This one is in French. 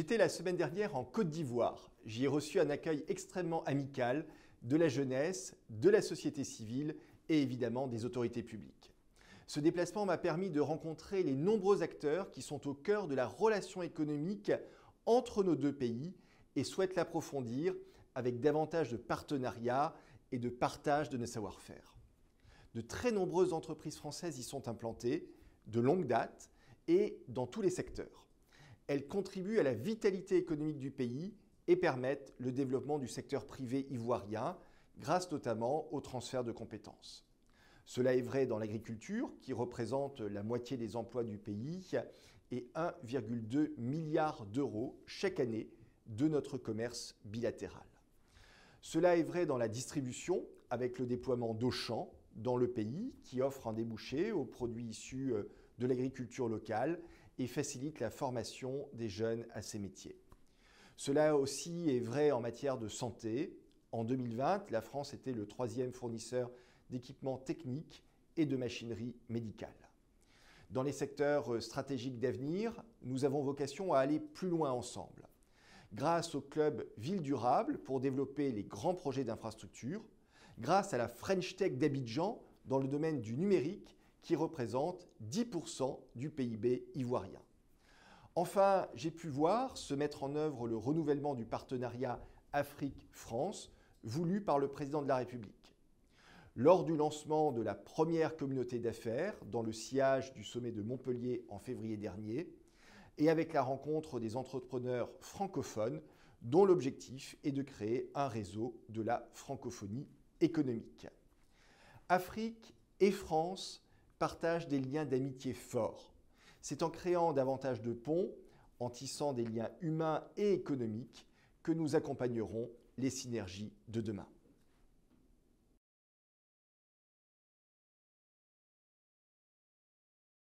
J'étais la semaine dernière en Côte d'Ivoire. J'y ai reçu un accueil extrêmement amical de la jeunesse, de la société civile et évidemment des autorités publiques. Ce déplacement m'a permis de rencontrer les nombreux acteurs qui sont au cœur de la relation économique entre nos deux pays et souhaitent l'approfondir avec davantage de partenariat et de partage de nos savoir-faire. De très nombreuses entreprises françaises y sont implantées, de longue date et dans tous les secteurs. Elles contribuent à la vitalité économique du pays et permettent le développement du secteur privé ivoirien grâce notamment au transfert de compétences. Cela est vrai dans l'agriculture qui représente la moitié des emplois du pays et 1,2 milliard d'euros chaque année de notre commerce bilatéral. Cela est vrai dans la distribution avec le déploiement d'Auchan dans le pays qui offre un débouché aux produits issus de l'agriculture locale et facilite la formation des jeunes à ces métiers. Cela aussi est vrai en matière de santé. En 2020, la France était le 3e fournisseur d'équipements techniques et de machinerie médicale. Dans les secteurs stratégiques d'avenir, nous avons vocation à aller plus loin ensemble. Grâce au club Ville Durable pour développer les grands projets d'infrastructure, grâce à la French Tech d'Abidjan dans le domaine du numérique qui représente 10% du PIB ivoirien. Enfin, j'ai pu voir se mettre en œuvre le renouvellement du partenariat Afrique-France voulu par le président de la République. Lors du lancement de la première communauté d'affaires dans le sillage du sommet de Montpellier en février dernier et avec la rencontre des entrepreneurs francophones dont l'objectif est de créer un réseau de la francophonie économique. Afrique et France partagent des liens d'amitié forts. C'est en créant davantage de ponts, en tissant des liens humains et économiques que nous accompagnerons les synergies de demain.